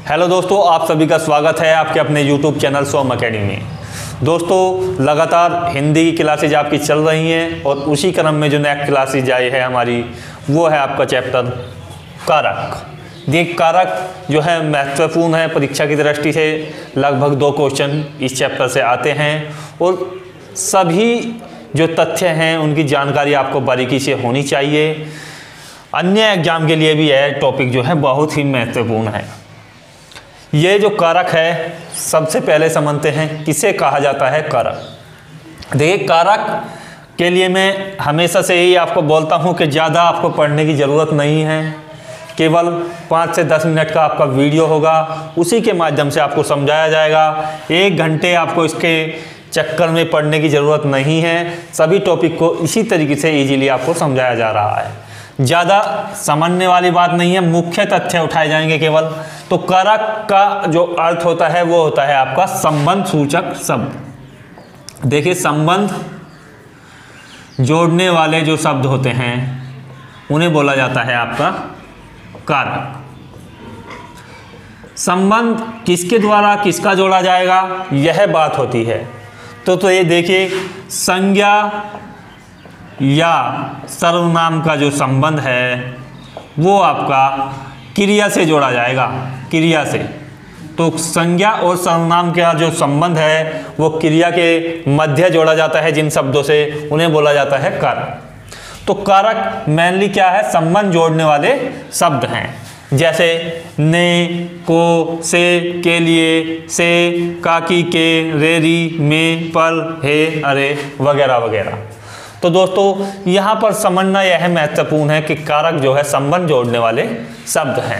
Hello दोस्तों, आप सभी का स्वागत है आपके अपने YouTube चैनल सोम अकेडमी में। दोस्तों, लगातार हिंदी की क्लासेज आपकी चल रही हैं और उसी क्रम में जो नेक्स्ट क्लासेज आई है हमारी, वो है आपका चैप्टर कारक। देखिए, कारक जो है महत्वपूर्ण है परीक्षा की दृष्टि से। लगभग 2 क्वेश्चन इस चैप्टर से आते हैं और सभी जो तथ्य हैं उनकी जानकारी आपको बारीकी से होनी चाहिए। अन्य एग्जाम के लिए भी यह टॉपिक जो है बहुत ही महत्वपूर्ण है। ये जो कारक है, सबसे पहले समझते हैं किसे कहा जाता है कारक। देखिए, कारक के लिए मैं हमेशा से ही आपको बोलता हूँ कि ज़्यादा आपको पढ़ने की ज़रूरत नहीं है। केवल 5 से 10 मिनट का आपका वीडियो होगा, उसी के माध्यम से आपको समझाया जाएगा। 1 घंटे आपको इसके चक्कर में पढ़ने की ज़रूरत नहीं है। सभी टॉपिक को इसी तरीके से ईजीली आपको समझाया जा रहा है। ज़्यादा समझने वाली बात नहीं है, मुख्य तथ्य उठाए जाएंगे केवल। तो कारक का जो अर्थ होता है वो होता है आपका संबंध सूचक शब्द। देखिए, संबंध जोड़ने वाले जो शब्द होते हैं उन्हें बोला जाता है आपका कारक। संबंध किसके द्वारा किसका जोड़ा जाएगा, यह बात होती है। तो ये देखिए, संज्ञा या सर्वनाम का जो संबंध है वो आपका क्रिया से जोड़ा जाएगा, क्रिया से। तो संज्ञा और सर्वनाम का जो संबंध है वो क्रिया के मध्य जोड़ा जाता है जिन शब्दों से, उन्हें बोला जाता है कारक। तो कारक मेनली क्या है, संबंध जोड़ने वाले शब्द हैं। जैसे ने, को, से, के लिए, से, काकी, के, रेरी, में, पर, हे, अरे वगैरह वगैरह। तो दोस्तों, यहाँ पर समझना यह महत्वपूर्ण है कि कारक जो है संबंध जोड़ने वाले शब्द हैं।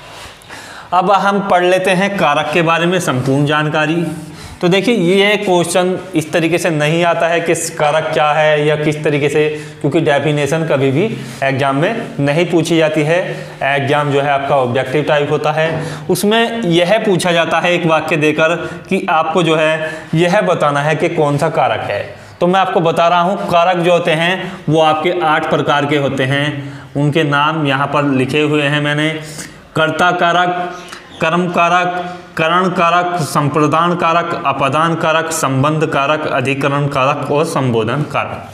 अब हम पढ़ लेते हैं कारक के बारे में संपूर्ण जानकारी। तो देखिए, ये क्वेश्चन इस तरीके से नहीं आता है कि कारक क्या है या किस तरीके से, क्योंकि डेफिनेशन कभी भी एग्जाम में नहीं पूछी जाती है। एग्जाम जो है आपका ऑब्जेक्टिव टाइप होता है, उसमें यह पूछा जाता है एक वाक्य देकर कि आपको जो है यह बताना है कि कौन सा कारक है। तो मैं आपको बता रहा हूँ, कारक जो होते हैं वो आपके 8 प्रकार के होते हैं। उनके नाम यहाँ पर लिखे हुए हैं मैंने। कर्ता कारक, कर्म कारक, करण कारक, संप्रदान कारक, अपदान कारक, संबंध कारक, अधिकरण कारक और संबोधन कारक।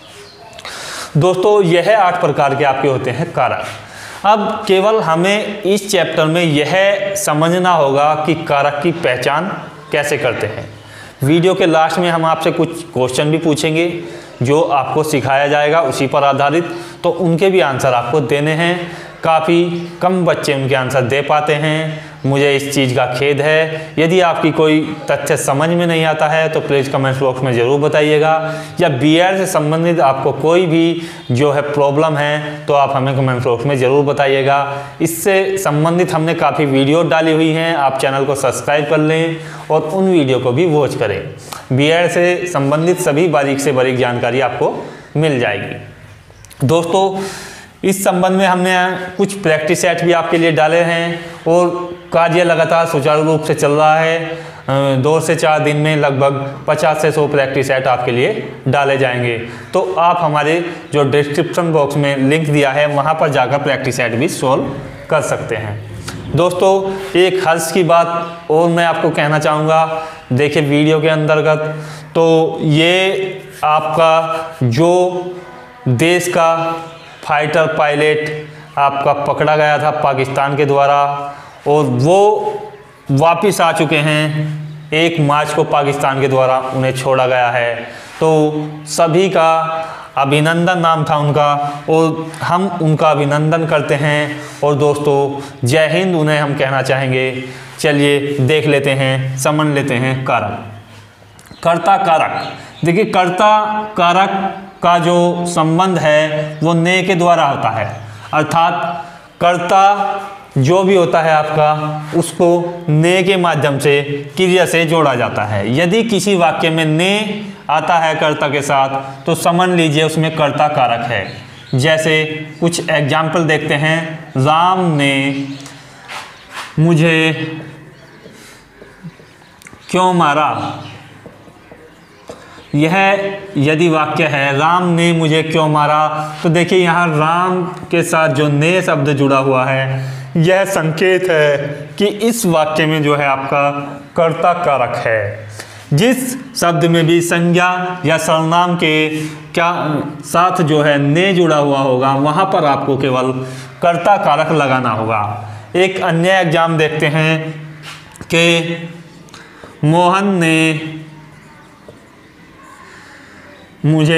दोस्तों, यह 8 प्रकार के आपके होते हैं कारक। अब केवल हमें इस चैप्टर में यह समझना होगा कि कारक की पहचान कैसे करते हैं। वीडियो के लास्ट में हम आपसे कुछ क्वेश्चन भी पूछेंगे जो आपको सिखाया जाएगा उसी पर आधारित, तो उनके भी आंसर आपको देने हैं। काफ़ी कम बच्चे उनके आंसर दे पाते हैं, मुझे इस चीज़ का खेद है। यदि आपकी कोई तथ्य समझ में नहीं आता है तो प्लीज़ कमेंट बॉक्स में ज़रूर बताइएगा। या बीएड से संबंधित आपको कोई भी जो है प्रॉब्लम है तो आप हमें कमेंट बॉक्स में ज़रूर बताइएगा। इससे संबंधित हमने काफ़ी वीडियो डाली हुई हैं, आप चैनल को सब्सक्राइब कर लें और उन वीडियो को भी वॉच करें। बीएड से संबंधित सभी बारीक से बारीक जानकारी आपको मिल जाएगी। दोस्तों, इस संबंध में हमने कुछ प्रैक्टिस सेट भी आपके लिए डाले हैं और कार्य लगातार सुचारू रूप से चल रहा है। 2 से 4 दिन में लगभग 50 से 100 प्रैक्टिस सेट आपके लिए डाले जाएंगे। तो आप हमारे जो डिस्क्रिप्शन बॉक्स में लिंक दिया है वहाँ पर जाकर प्रैक्टिस सेट भी सॉल्व कर सकते हैं। दोस्तों, एक हर्ष की बात और मैं आपको कहना चाहूँगा। देखिए, वीडियो के अंतर्गत तो ये आपका जो देश का फाइटर पायलट आपका पकड़ा गया था पाकिस्तान के द्वारा और वो वापस आ चुके हैं। 1 मार्च को पाकिस्तान के द्वारा उन्हें छोड़ा गया है। तो सभी का अभिनंदन नाम था उनका और हम उनका अभिनंदन करते हैं। और दोस्तों, जय हिंद उन्हें हम कहना चाहेंगे। चलिए देख लेते हैं, समझ लेते हैं कारक। कर्ता कारक। देखिए, कर्ता कारक का जो संबंध है वो ने के द्वारा होता है, अर्थात कर्ता जो भी होता है आपका उसको ने के माध्यम से क्रिया से जोड़ा जाता है। यदि किसी वाक्य में ने आता है कर्ता के साथ तो समझ लीजिए उसमें कर्ता कारक है। जैसे कुछ एग्जाम्पल देखते हैं। राम ने मुझे क्यों मारा, यह यदि वाक्य है राम ने मुझे क्यों मारा, तो देखिए यहाँ राम के साथ जो ने शब्द जुड़ा हुआ है यह संकेत है कि इस वाक्य में जो है आपका कर्ता कारक है। जिस शब्द में भी संज्ञा या सर्वनाम के क्या साथ जो है ने जुड़ा हुआ होगा वहाँ पर आपको केवल कर्ता कारक लगाना होगा। एक अन्य एग्जाम देखते हैं कि मोहन ने मुझे,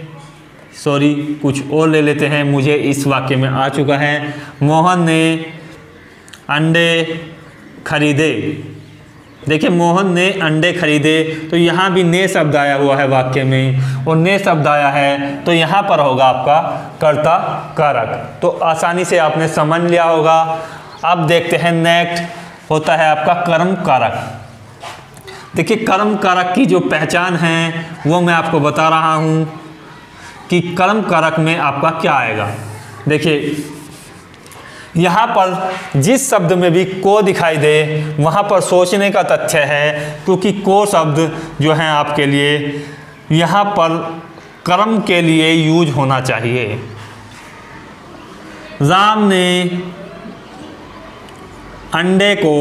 कुछ और ले लेते हैं, मुझे इस वाक्य में आ चुका है। मोहन ने अंडे खरीदे। देखिए मोहन ने अंडे खरीदे, तो यहाँ भी ने शब्द आया हुआ है वाक्य में, और ने शब्द आया है तो यहाँ पर होगा आपका कर्ता कारक। तो आसानी से आपने समझ लिया होगा। अब देखते हैं नेक्स्ट होता है आपका कर्म कारक। देखिए कर्म कारक की जो पहचान है वो मैं आपको बता रहा हूँ कि कर्म कारक में आपका क्या आएगा। देखिए यहाँ पर जिस शब्द में भी को दिखाई दे वहाँ पर सोचने का तथ्य है, क्योंकि को शब्द जो है आपके लिए यहाँ पर कर्म के लिए यूज होना चाहिए। राम ने अंडे को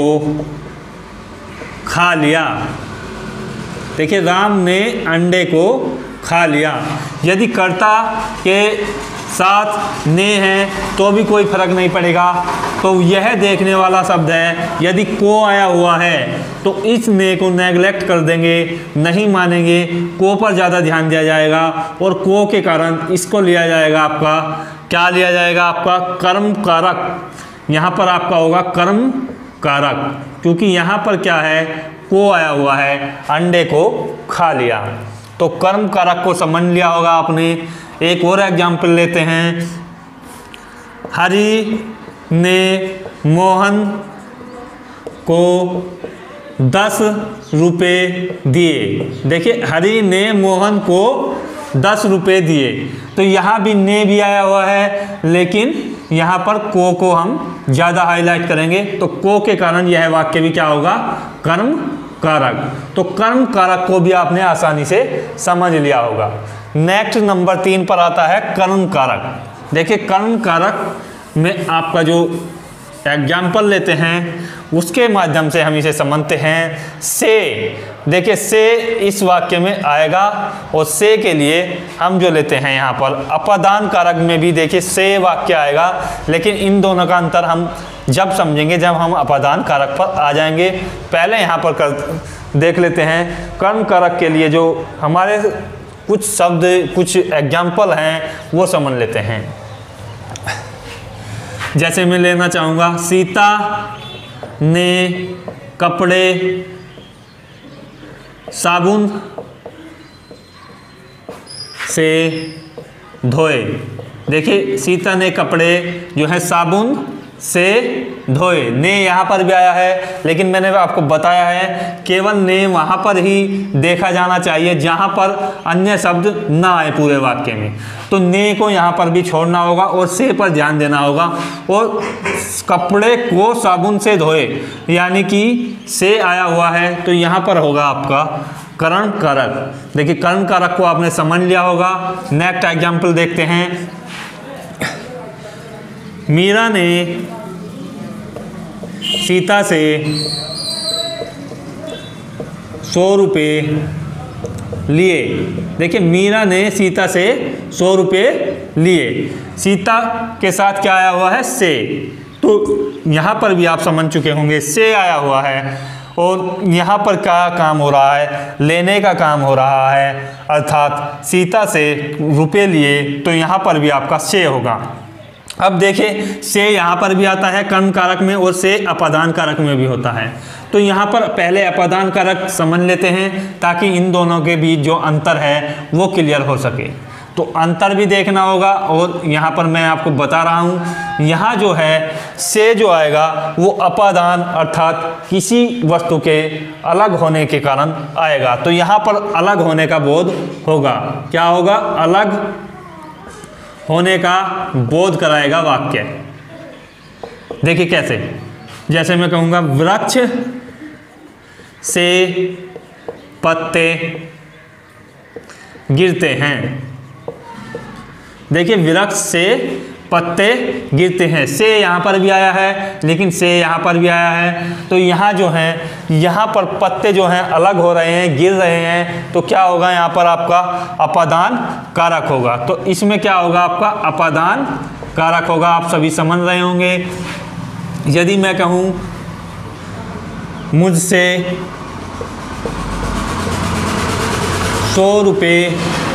खा लिया। देखिए राम ने अंडे को खा लिया। यदि कर्ता के साथ ने है तो भी कोई फर्क नहीं पड़ेगा, तो यह देखने वाला शब्द है। यदि को आया हुआ है तो इस ने को नेगलेक्ट कर देंगे, नहीं मानेंगे, को पर ज़्यादा ध्यान दिया जाएगा और को के कारण इसको लिया जाएगा आपका, क्या लिया जाएगा आपका कर्म कारक। यहाँ पर आपका होगा कर्म कारक, क्योंकि यहाँ पर क्या है को आया हुआ है, अंडे को खा लिया। तो कर्म कारक को समझ लिया होगा आपने। एक और एग्जाम्पल लेते हैं। हरि ने मोहन को 10 रुपये दिए। देखिए हरि ने मोहन को 10 रुपये दिए, तो यहाँ भी ने भी आया हुआ है, लेकिन यहाँ पर को हम ज़्यादा हाईलाइट करेंगे, तो को के कारण यह वाक्य भी क्या होगा कर्म कारक। तो कर्म कारक को भी आपने आसानी से समझ लिया होगा। नेक्स्ट नंबर 3 पर आता है कर्म कारक। देखिए कर्म कारक में आपका जो एग्जाम्पल लेते हैं उसके माध्यम से हम इसे समझते हैं। से, देखिए से इस वाक्य में आएगा, और से के लिए हम जो लेते हैं यहाँ पर अपादान कारक में भी देखिए से वाक्य आएगा, लेकिन इन दोनों का अंतर हम जब समझेंगे जब हम अपादान कारक पर आ जाएंगे। पहले यहाँ पर देख लेते हैं कर्म कारक के लिए जो हमारे कुछ शब्द, कुछ एग्जाम्पल हैं वो समझ लेते हैं। जैसे मैं लेना चाहूँगा, सीता ने कपड़े साबुन से धोए। देखिए सीता ने कपड़े जो है साबुन से धोए। ने यहाँ पर भी आया है, लेकिन मैंने आपको बताया है केवल ने वहाँ पर ही देखा जाना चाहिए जहाँ पर अन्य शब्द ना आए पूरे वाक्य में। तो ने को यहाँ पर भी छोड़ना होगा और से पर ध्यान देना होगा। और कपड़े को साबुन से धोए यानी कि से आया हुआ है, तो यहाँ पर होगा आपका कर्म कारक। देखिए कर्म कारक को आपने समझ लिया होगा। नेक्स्ट एग्जाम्पल देखते हैं। मीरा ने सीता से 100 रुपये लिए। देखिए मीरा ने सीता से 100 रुपये लिए। सीता के साथ क्या आया हुआ है से, तो यहाँ पर भी आप समझ चुके होंगे से आया हुआ है, और यहाँ पर क्या काम हो रहा है लेने का काम हो रहा है, अर्थात सीता से रुपये लिए, तो यहाँ पर भी आपका से होगा। अब देखिए से यहाँ पर भी आता है कर्म कारक में और से अपादान कारक में भी होता है। तो यहाँ पर पहले अपादान कारक समझ लेते हैं ताकि इन दोनों के बीच जो अंतर है वो क्लियर हो सके। तो अंतर भी देखना होगा, और यहाँ पर मैं आपको बता रहा हूँ यहाँ जो है से जो आएगा वो अपादान अर्थात किसी वस्तु के अलग होने के कारण आएगा। तो यहाँ पर अलग होने का बोध होगा। क्या होगा? अलग होने का बोध कराएगा वाक्य। देखिए कैसे, जैसे मैं कहूँगा वृक्ष से पत्ते गिरते हैं। देखिए वृक्ष से पत्ते गिरते हैं। से यहाँ पर भी आया है, लेकिन से यहाँ पर भी आया है, तो यहाँ जो है यहाँ पर पत्ते जो हैं अलग हो रहे हैं, गिर रहे हैं, तो क्या होगा यहाँ पर आपका अपादान कारक होगा। तो इसमें क्या होगा आपका अपादान कारक होगा, आप सभी समझ रहे होंगे। यदि मैं कहूँ मुझसे 100 रुपये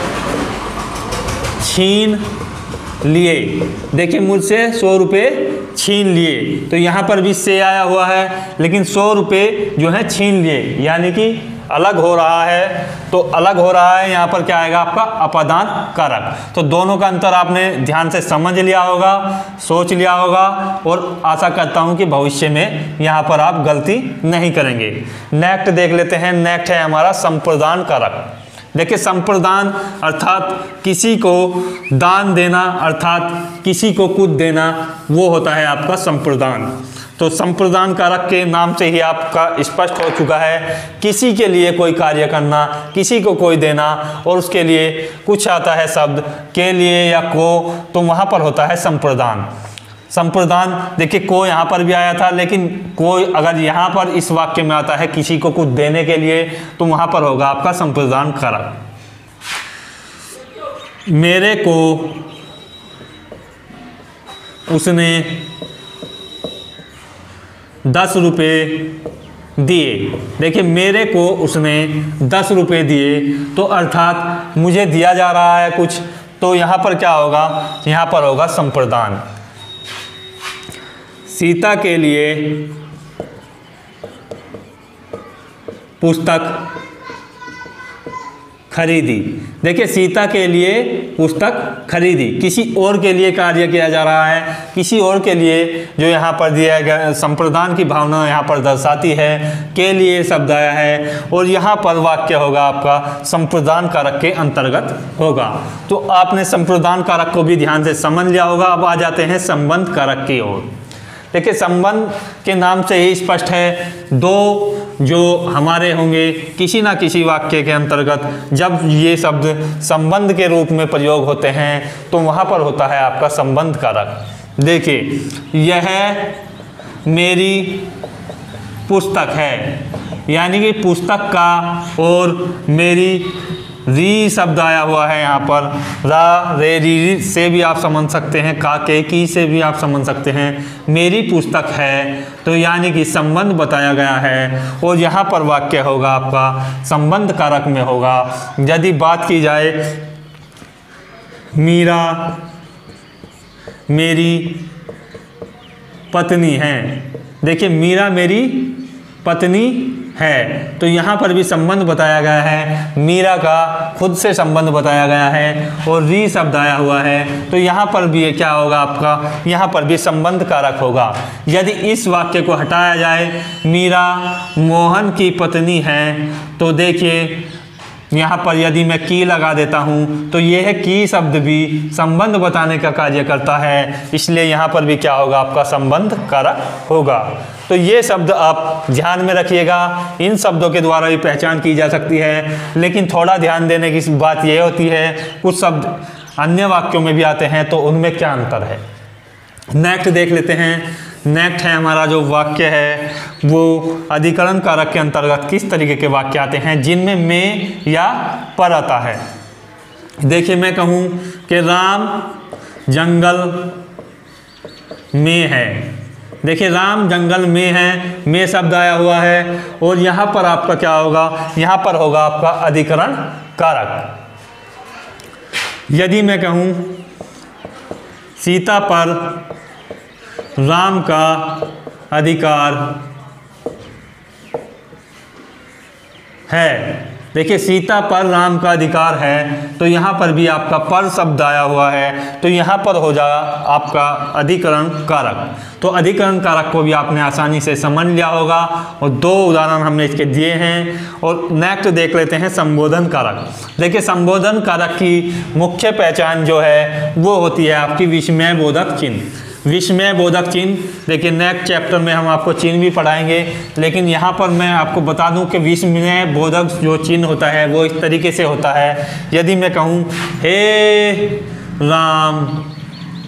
छीन लिए, देखिए मुझसे 100 रुपये छीन लिए, तो यहाँ पर भी से आया हुआ है, लेकिन 100 रुपये जो है छीन लिए, यानी कि अलग हो रहा है, तो अलग हो रहा है, यहाँ पर क्या आएगा आपका अपादान कारक। तो दोनों का अंतर आपने ध्यान से समझ लिया होगा, सोच लिया होगा, और आशा करता हूँ कि भविष्य में यहाँ पर आप गलती नहीं करेंगे। नेक्स्ट देख लेते हैं। नेक्स्ट है हमारा संप्रदान कारक। देखिए संप्रदान अर्थात किसी को दान देना, अर्थात किसी को कुछ देना, वो होता है आपका संप्रदान। तो संप्रदान कारक के नाम से ही आपका स्पष्ट हो चुका है, किसी के लिए कोई कार्य करना, किसी को कोई देना, और उसके लिए कुछ आता है शब्द के लिए या को, तो वहाँ पर होता है संप्रदान। संप्रदान देखिए को यहाँ पर भी आया था, लेकिन कोई अगर यहाँ पर इस वाक्य में आता है किसी को कुछ देने के लिए, तो वहाँ पर होगा आपका संप्रदान कारक। मेरे को उसने 10 रुपये दिए। देखिए मेरे को उसने 10 रुपये दिए, तो अर्थात मुझे दिया जा रहा है कुछ, तो यहाँ पर क्या होगा, यहाँ पर होगा संप्रदान। सीता के लिए पुस्तक खरीदी। देखिए सीता के लिए पुस्तक खरीदी, किसी और के लिए कार्य किया जा रहा है, किसी और के लिए, जो यहाँ पर दिया गया संप्रदान की भावना यहाँ पर दर्शाती है, के लिए शब्द आया है, और यहाँ पर वाक्य होगा आपका संप्रदान कारक के अंतर्गत होगा। तो आपने संप्रदान कारक को भी ध्यान से समझ लिया होगा। अब आ जाते हैं संबंध कारक की ओर। देखिए संबंध के नाम से ही स्पष्ट है, दो जो हमारे होंगे किसी ना किसी वाक्य के अंतर्गत जब ये शब्द संबंध के रूप में प्रयोग होते हैं, तो वहाँ पर होता है आपका संबंध कारक। देखिए यह मेरी पुस्तक है, यानी कि पुस्तक का और मेरी री शब्द आया हुआ है यहाँ पर, रा रे री से भी आप समझ सकते हैं, का के की से भी आप समझ सकते हैं। मेरी पुस्तक है, तो यानी कि संबंध बताया गया है, और यहाँ पर वाक्य होगा आपका संबंध कारक में होगा। यदि बात की जाए मीरा मेरी पत्नी है, देखिए मीरा मेरी पत्नी है, तो यहाँ पर भी संबंध बताया गया है, मीरा का खुद से संबंध बताया गया है, और री शब्द आया हुआ है, तो यहाँ पर भी क्या होगा आपका, यहाँ पर भी संबंध कारक होगा। यदि इस वाक्य को हटाया जाए, मीरा मोहन की पत्नी है, तो देखिए यहाँ पर यदि मैं की लगा देता हूँ, तो यह की शब्द भी संबंध बताने का कार्य करता है, इसलिए यहाँ पर भी क्या होगा आपका संबंध कारक होगा। तो ये शब्द आप ध्यान में रखिएगा, इन शब्दों के द्वारा भी पहचान की जा सकती है, लेकिन थोड़ा ध्यान देने की बात यह होती है, कुछ शब्द अन्य वाक्यों में भी आते हैं, तो उनमें क्या अंतर है। नेक्स्ट देख लेते हैं। नेक्स्ट है हमारा जो वाक्य है वो अधिकरण कारक के अंतर्गत किस तरीके के वाक्य आते हैं, जिनमें में या पर आता है। देखिए मैं कहूँ कि राम जंगल में है, देखिए राम जंगल में है, में शब्द आया हुआ है, और यहाँ पर आपका क्या होगा, यहाँ पर होगा आपका अधिकरण कारक। यदि मैं कहूँ सीता पर राम का अधिकार है, देखिए सीता पर राम का अधिकार है, तो यहाँ पर भी आपका पर शब्द आया हुआ है, तो यहाँ पर हो जाएगा आपका अधिकरण कारक। तो अधिकरण कारक को भी आपने आसानी से समझ लिया होगा, और दो उदाहरण हमने इसके दिए हैं। और नेक्स्ट देख लेते हैं संबोधन कारक। देखिए संबोधन कारक की मुख्य पहचान जो है वो होती है आपकी विस्मय बोधक चिन्ह। विस्मय बोधक चिन्ह, देखिए नेक्स्ट चैप्टर में हम आपको चिन्ह भी पढ़ाएंगे, लेकिन यहाँ पर मैं आपको बता दूं कि विस्मय बोधक जो चिन्ह होता है वो इस तरीके से होता है। यदि मैं कहूँ हे राम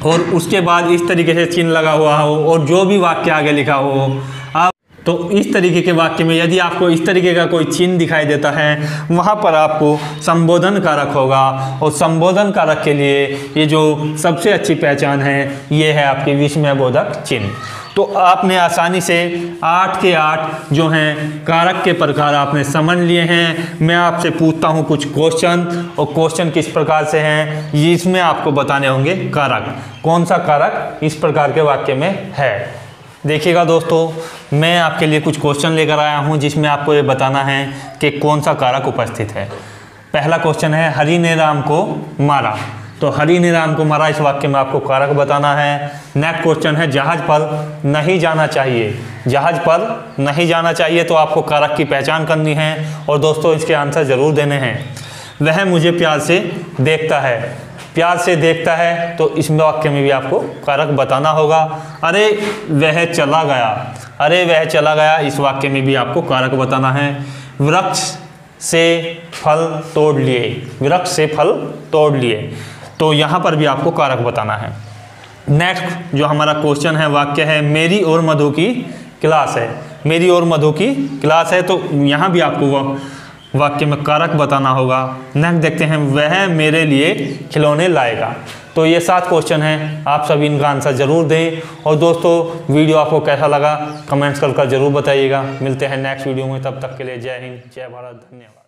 और उसके बाद इस तरीके से चिन्ह लगा हुआ हो और जो भी वाक्य आगे लिखा हो, आप तो इस तरीके के वाक्य में यदि आपको इस तरीके का कोई चिन्ह दिखाई देता है, वहाँ पर आपको संबोधन कारक होगा। और संबोधन कारक के लिए ये जो सबसे अच्छी पहचान है, ये है आपके विस्मयबोधक चिन्ह। तो आपने आसानी से 8 के 8 जो हैं कारक के प्रकार आपने समझ लिए हैं। मैं आपसे पूछता हूँ कुछ क्वेश्चन, और क्वेश्चन किस प्रकार से हैं, इसमें आपको बताने होंगे कारक, कौन सा कारक इस प्रकार के वाक्य में है। देखिएगा दोस्तों, मैं आपके लिए कुछ क्वेश्चन लेकर आया हूँ जिसमें आपको ये बताना है कि कौन सा कारक उपस्थित है। पहला क्वेश्चन है, हरि ने राम को मारा। तो हरि ने राम को मारा, इस वाक्य में आपको कारक बताना है। नेक्स्ट क्वेश्चन है, जहाज पर नहीं जाना चाहिए। जहाज पर नहीं जाना चाहिए, तो आपको कारक की पहचान करनी है और दोस्तों इसके आंसर ज़रूर देने हैं। वह मुझे प्यार से देखता है। प्यार से देखता है, तो इस वाक्य में भी आपको कारक बताना होगा। अरे वह चला गया। अरे वह चला गया, इस वाक्य में भी आपको कारक बताना है। वृक्ष से फल तोड़ लिए। वृक्ष से फल तोड़ लिए, तो यहाँ पर भी आपको कारक बताना है। नेक्स्ट जो हमारा क्वेश्चन है, वाक्य है, मेरी और मधु की क्लास है। मेरी और मधु की क्लास है, तो यहाँ भी आपको वाक्य में कारक बताना होगा। नेक्स्ट देखते हैं, वह मेरे लिए खिलौने लाएगा। तो ये 7 क्वेश्चन हैं, आप सभी इनका आंसर ज़रूर दें। और दोस्तों वीडियो आपको कैसा लगा कमेंट्स कर ज़रूर बताइएगा। मिलते हैं नेक्स्ट वीडियो में, तब तक के लिए जय हिंद, जय भारत, धन्यवाद।